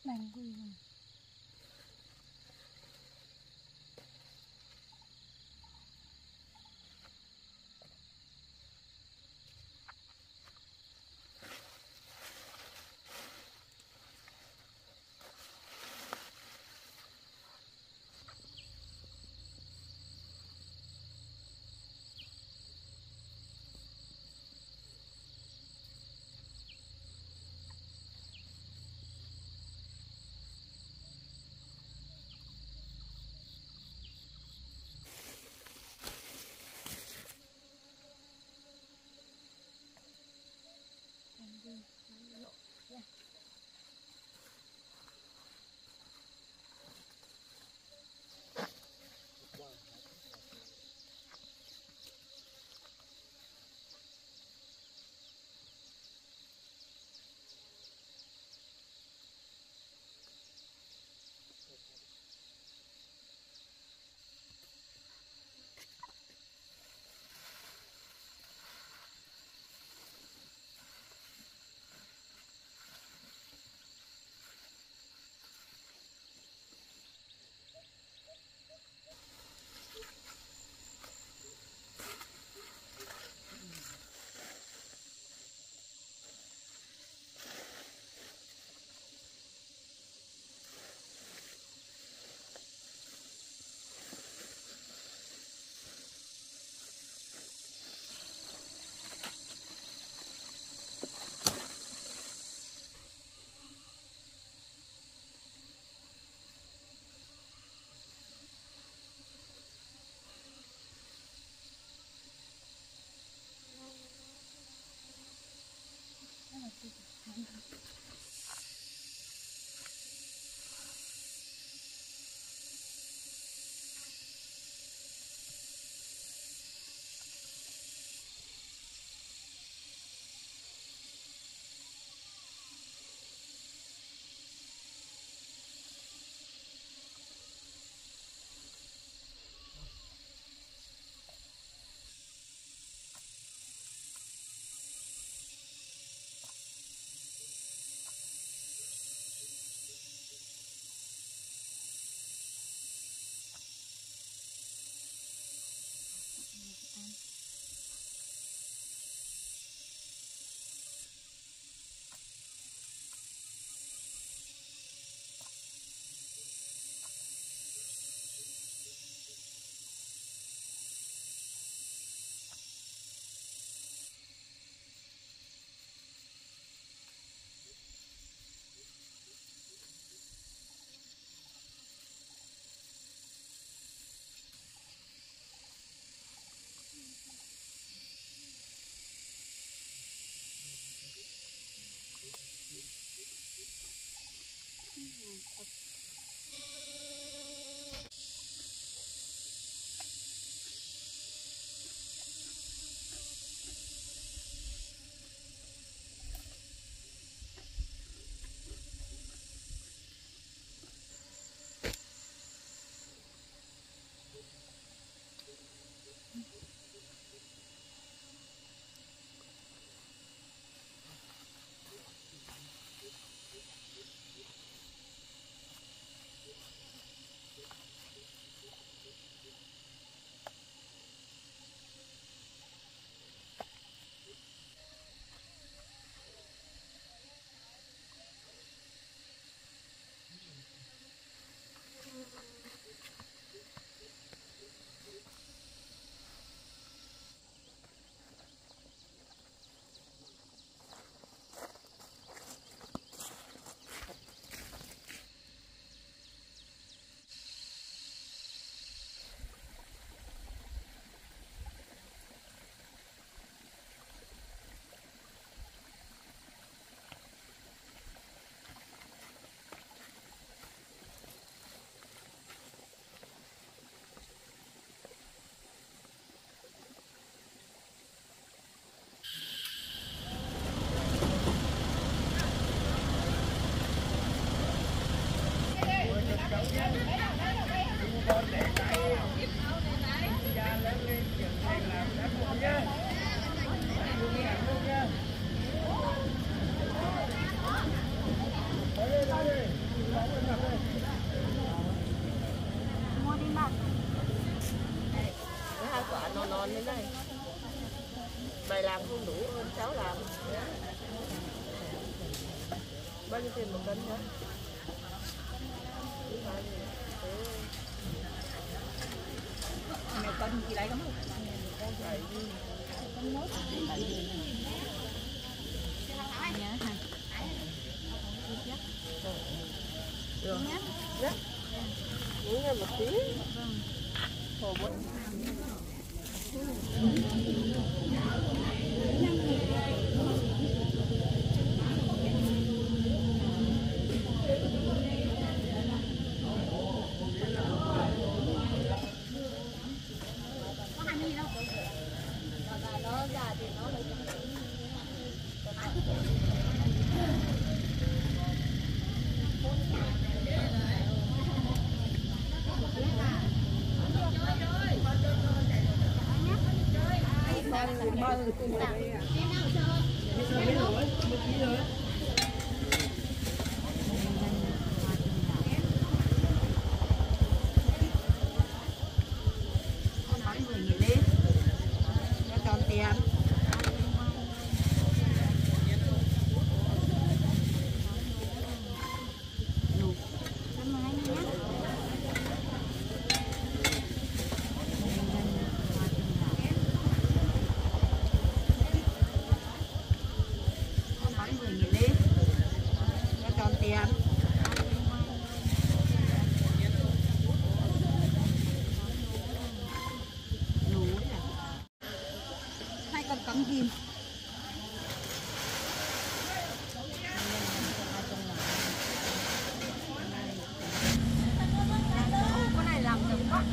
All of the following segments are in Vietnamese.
Đang quy rồi. không đủ hơn cháu làm. Bao nhiêu tiền một cân nhá? Mẹ cân gì đấy lắm không? Con phải Cân nốt. Nhớ hả? được nhé. Muốn nghe một tí. Hồ bún. Kim. Con này làm được quá.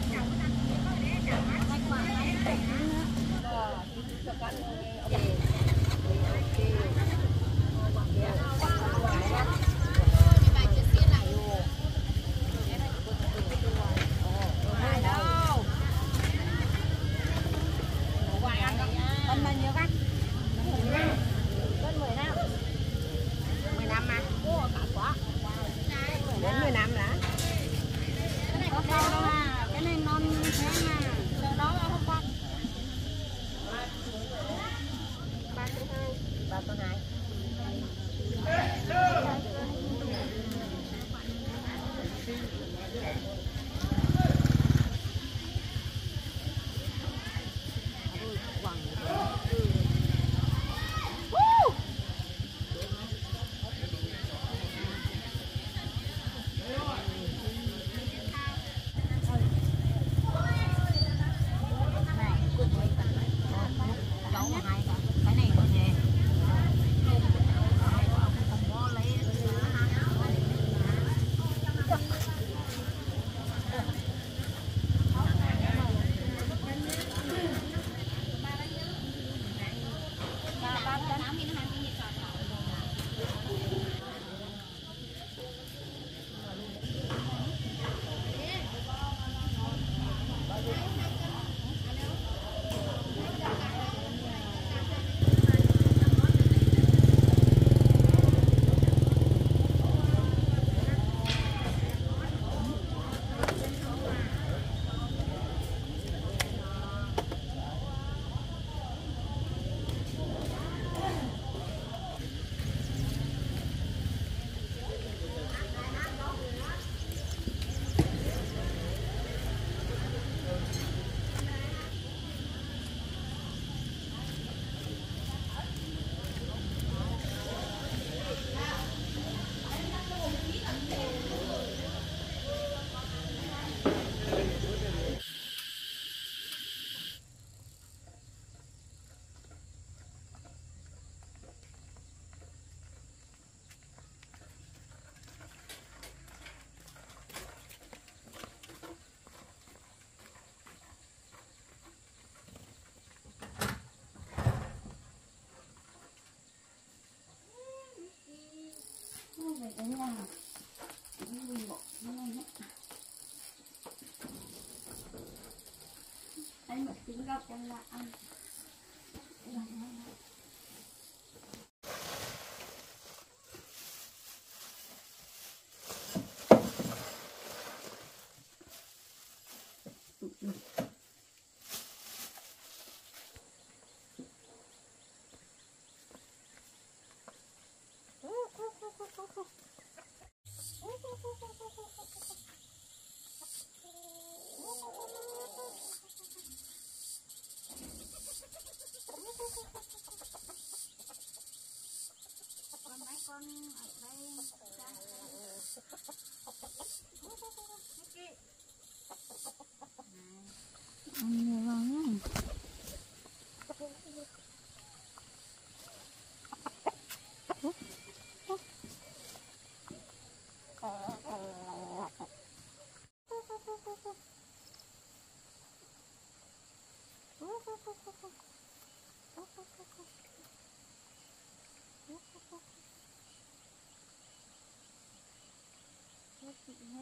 Anh mà trứng gọc em là ăn.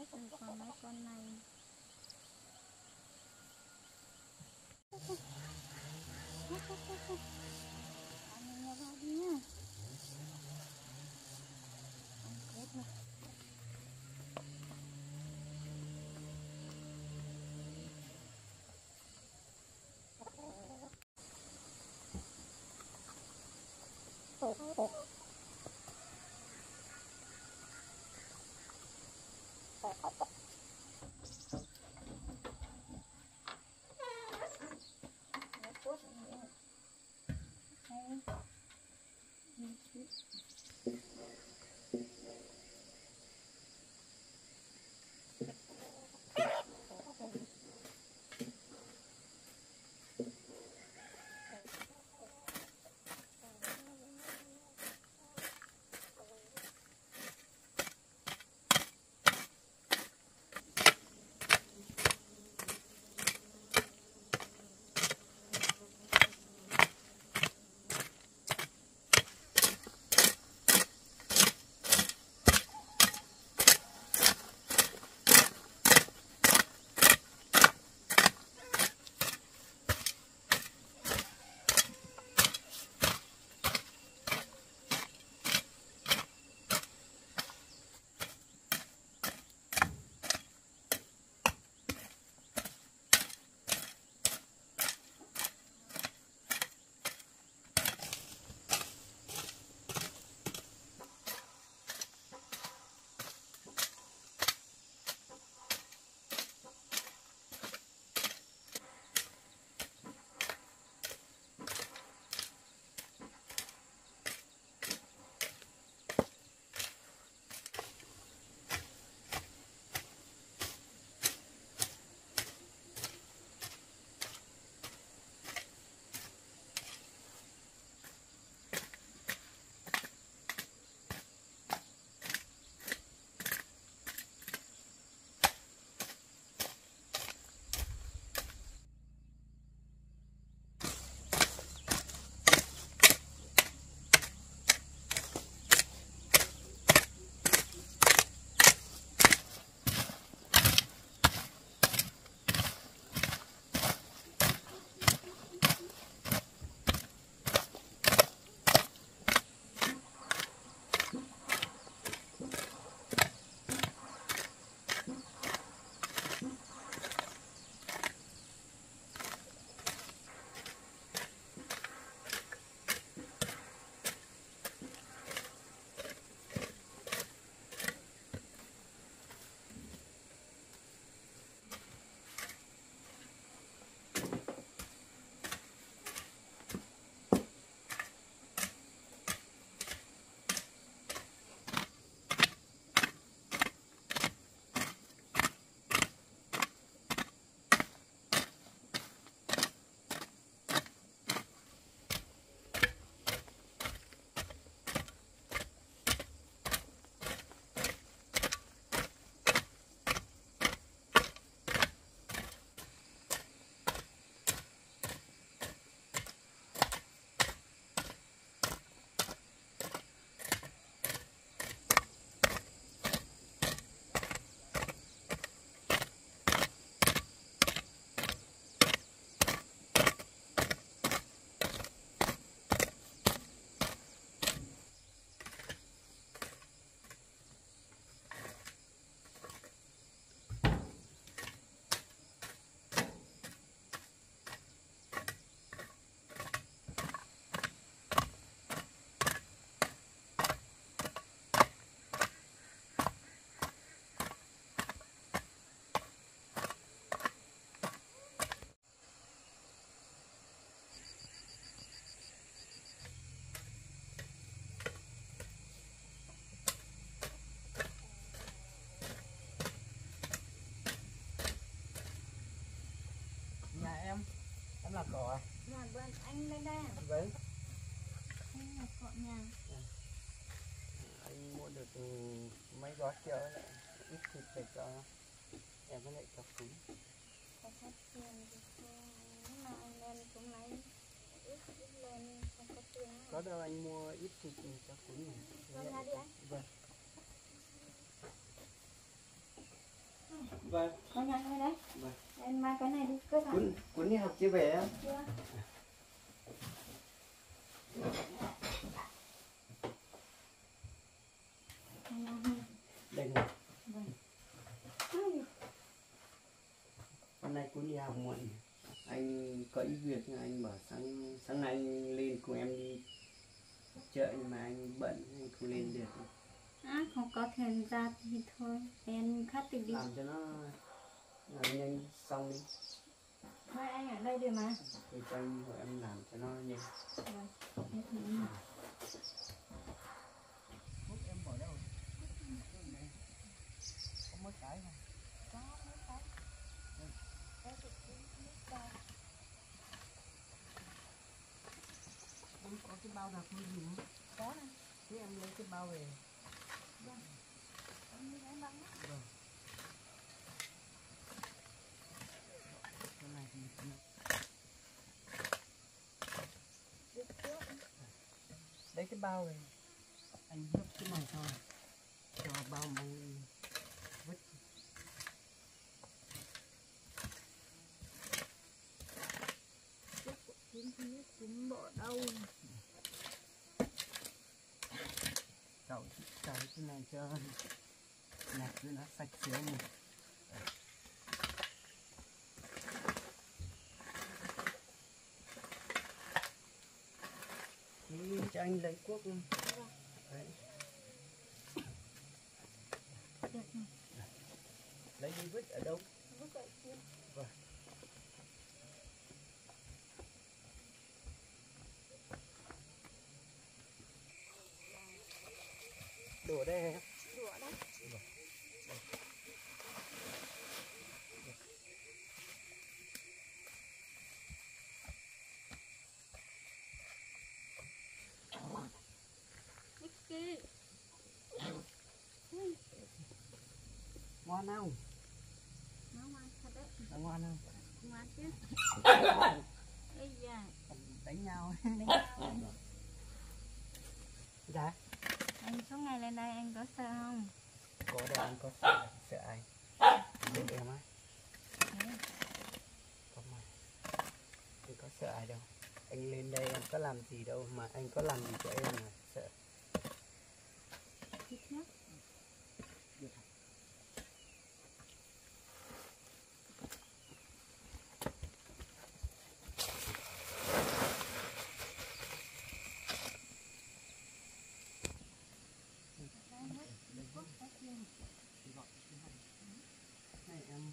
còn mấy con này. Ăn nó vào đi nha. Ăn hết rồi. Em làm cỏ à? Mà bên anh lên đây. Vâng. Anh là cọ nhà. Anh mua được mấy gói kia lại ít thịt để cho em với lại cho cúng. Có hết tiền thì nhưng mà anh lên cũng lấy ít lên không có tiền. Có đâu anh mua ít thịt cho cúng này. Vâng, ra đi anh. Vâng. Vâng. Con nhận đây đấy. Vâng. Em mang cái này đi cứ thẳng. Cuốn đi học chưa về á? Chưa. Đây này. Vâng. Hôm nay Cuốn đi học muộn. Anh có ý việc nhưng anh bảo sáng nay anh lên cùng em đi chợ nhưng mà anh bận anh không lên được. Không có thời gian thì thôi. Em khách thì đi. Làm cho nó làm nhanh xong đi. Thôi anh ở đây được mà. Thì cho anh hỏi em làm cho nó nhanh. Vâng. Thế thì em Em bỏ đâu? Có mấy cái không? có mấy cái. Đây thì cũng biết đâu. Em có cái bao đặc không gì không? Có nè. Thế em lấy cái bao về. Vâng. Em đi lấy băng á. Vâng. Cái này thì Được chưa? lấy cái bao này anh nhấp cái này thôi cho bao măng vứt. Cũng bỏ đâu. Cậu cái này cho nhặt cho nó sạch sẽ này. Thì cho anh lấy cuốc luôn. Đấy. Được rồi. Lấy đi vứt ở đâu? Vứt ở kia. Vâng. Đổ đây hả? Đũa đấy. Vicky. Ngoan không? Nó ngoan thật đấy. Nó ngoan không? Ngoan chứ. Ây da. Đánh nhau. Đánh nhau. Dạ. Anh số ngày lên đây anh có sợ không? Có đâu anh có sợ ai? Để em á. Không mà. Anh có sợ ai đâu. Anh lên đây em có làm gì đâu mà anh có làm gì cho em mà sợ. Thích nhá. Được. Này em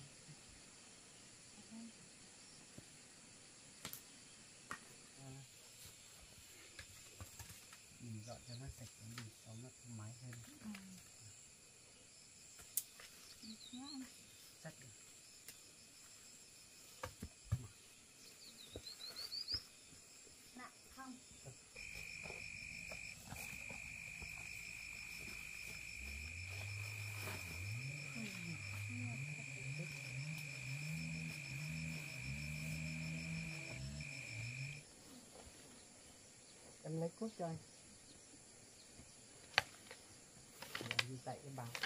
mình dọn cho nó sạch mình cho nó thoải mái hơn. Chắc được. Nặng không? Em lấy cuốc cho anh. Đi tại cái bao.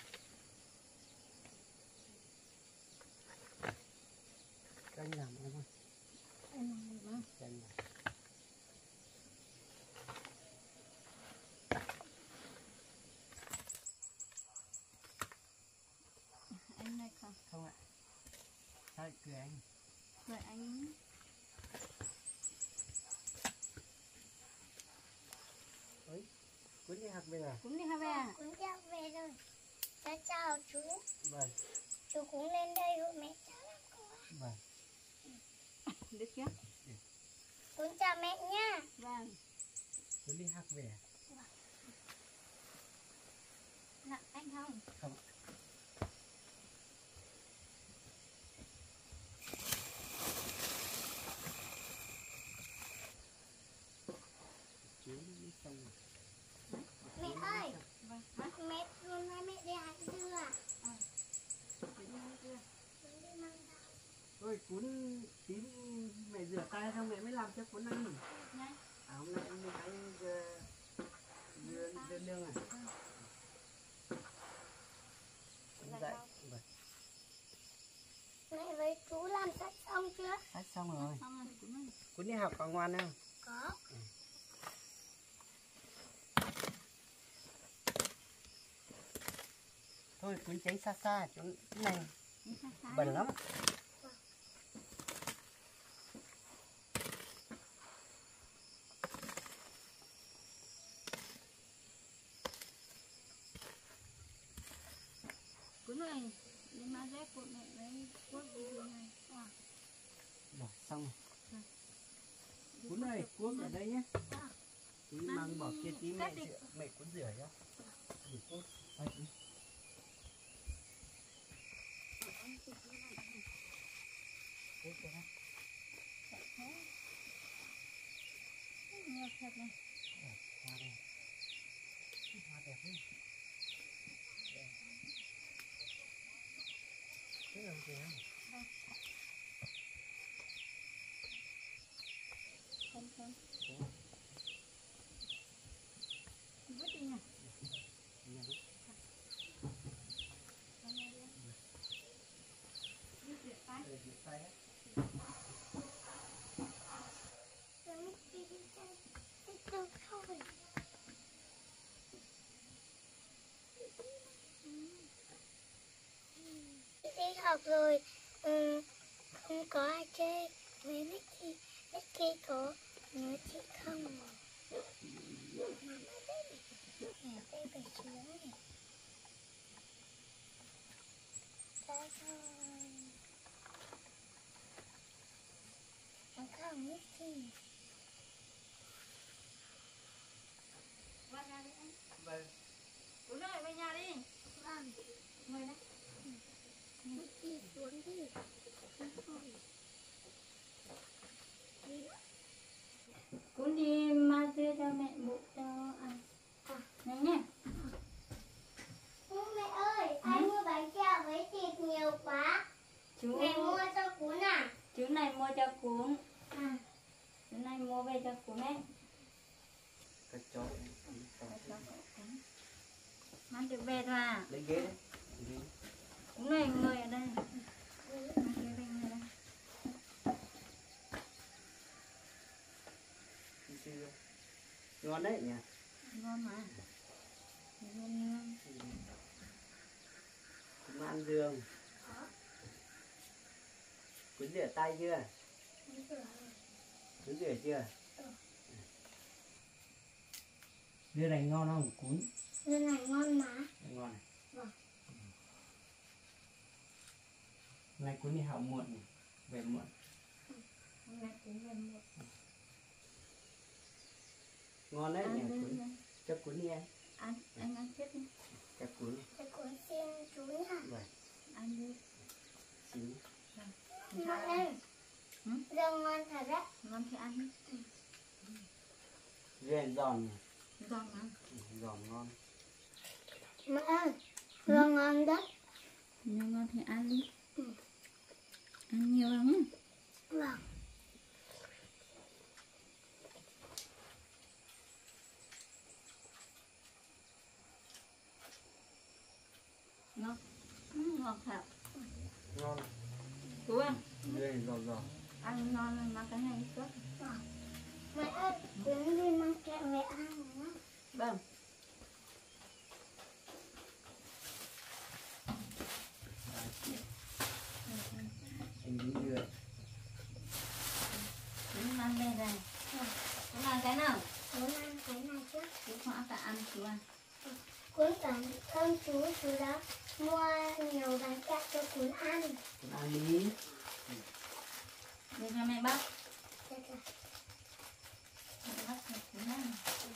Cho anh làm em ơi. Em làm được không? Cho anh làm. Anh đây không? Không ạ. Sao lại cười anh? Vậy anh Ôi, Cuốn đi học bây giờ. cũng đi học về à? Cũng đi học về rồi. Cháu chào chú. Vâng. Chú cũng lên đây hộ mẹ cháu làm cô. Vâng. Được chưa? Cũng chào mẹ nha. Vâng. Cuốn đi học về. Nặng anh không? Không. Chú đi xong rồi. Mẹ ơi, Vâng. Hả? mẹ luôn hai mẹ đi hái dưa. Đi mang chưa? Con đi mang rau. Ôi Cuốn tí mẹ rửa tay xong mẹ mới làm cho Cuốn ăn. Nhanh. À hôm nay em đi hái dưa nương à. xong rồi. Xong rồi Cuốn ơi. Cuốn đi học có ngoan không? Có. Thôi Cuốn tránh xa xa chỗ này Đi xa xa bẩn đi. lắm. Cuốn ơi, đi mang dép cuộn này lấy cuốc đi dưới này. Rồi xong rồi. Rồi. Cuốn ơi, cuốc ở đây nhé. À. Tí mang bỏ kia tí Cắt đi. mẹ Cuốn rửa cho. Rửa tốt. Đây, đi. Cuốc cho nó. Nhiều thật này. Hoa đây. Hoa đẹp đi. Đây. Thế là gì không? Không không. Thế. Vứt đi nhỉ. Nhà đi. Vứt rửa tay. Đây, rửa tay á. Rồi đi đâu thôi. Đi học rồi, không có ai chơi với Nicky có nhớ chị không? Nhà đây phải xuống này. Đây thôi. Không Nicky. Vào nhà đi anh. Vâng. Cuốn ơi, về nhà đi. Vâng, Ngồi đây. Nicky xuống đi. Thôi. Cuốn đi mang dưa cho mẹ bụng cho ăn. Nhanh nhé. Mẹ ơi, anh mua bánh kẹo với thịt nhiều quá. Chú Mẹ mua cho Cuốn à? chú này mua cho Cuốn. À, Chú này mua về cho Cuốn đấy. Cái chó. Mang được về thôi à? Lấy ghế đấy. Ghế. Cuốn này ngồi ở đây. Mang ghế về ngồi đây. Đi chưa? Ngon đấy nhỉ? Ngon mà. Ngon. Cũng ăn đường. Cuốn rửa tay chưa? Cuốn rửa chưa? Dưa này ngon không? Cuốn. dưa này ngon mà. Ngon này. Vâng. Hôm nay Cuốn đi học muộn này. Về muộn. Hôm nay Cuốn về muộn. Ngon đấy nhỉ Ăn đi. Cuốn. Cho Cuốn đi ăn. Anh ăn chết đi. Cho Cuốn. Cho Cuốn xin chú nha. Vậy. Ăn đi. Xin. Mẹ ơi, dưa ngon thật đấy. Ngon thì ăn. Dưa giòn này. Giòn mà. Giòn ngon. Mẹ ơi, dưa ngon đấy. Nếu ngon thì ăn đi. Ăn nhiều lắm. Vâng. Ngon. Ngon thật. Ngon. Chú ơi, Dưa này giòn giòn. ăn ngon rồi mà cái này tốt. Mẹ ơi, Cuốn đi mang kẹo về ăn nhá. Vâng. Anh đi dưa. Chú mang về đây. Chú ăn cái nào? Cuốn ăn cái này trước. Chú không cả ăn chú ăn. Cuốn cảm ơn chú đã mua nhiều bánh kẹo cho Cuốn ăn. Cuốn ăn đi. Để cho mẹ bắt. Được rồi. Mẹ bắt cho Cuốn ăn.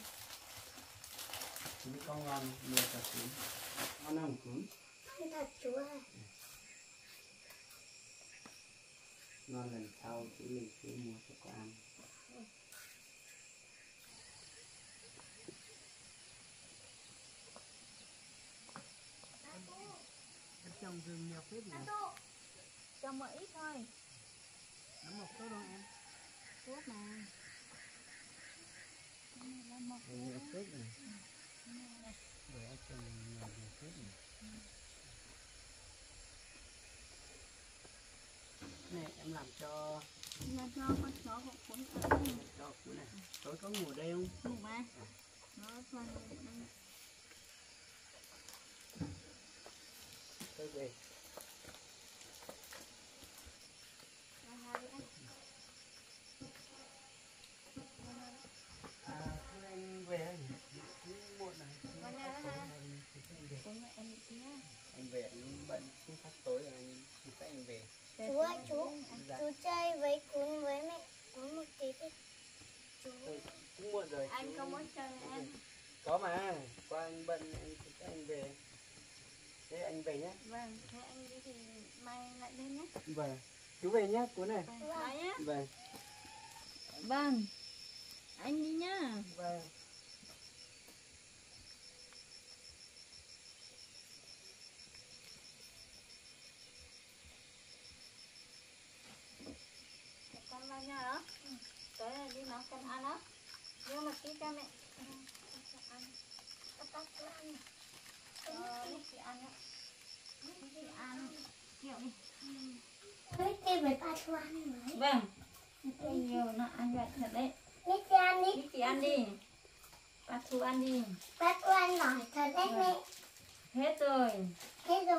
Cuốn có ngon. Mua cả Cuốn. Ngon không Cuốn? Ăn thật chú ơi. Ngon lần sau chú mình sẽ mua cho con ăn. Trồng rừng nhiều phết nhỉ? Trồng một ít thôi. Nó mọc tốt không em? Tốt mà. Nó mọc Đây nhiều phết này. Để em trồng nhiều phết này. Này em làm cho Là cho con chó của cuốn ở đây. Đó, cuốn này. Tối có ngủ đây không? Ngủ mà. Nó toàn Tôi về. Thôi anh về anh. Muộn này. Anh về anh bận không sắp tối rồi anh sẽ anh về. Chú ơi chú chơi với cuốn với mẹ cuốn một tí đi. Chú Cũng muộn rồi. anh không muốn chơi em. Có mà, qua anh bận anh sẽ anh về. Thế anh về nhé. Vâng, thế anh đi thì mai lại lên nhé. Vâng. Chú về nhé, cuốn này. Bye nhé. Vâng. Vâng. Anh đi nhá. Vâng. Con vào nhà đó. Tới là đi nấu canh ăn đó. Đưa một tí cho mẹ. Ăn. ăn Lúc chị ăn á. Lúc chị ăn. Kiểu đi. với chơi với ba chú ăn mới. Vâng. Nhiều nó ăn vậy thật đấy. Biết chị ăn đi. Đi chị ăn đi. Bà Thu ăn đi. Ba chú ăn nổi thật đấy mẹ. Hết rồi. Thế rồi.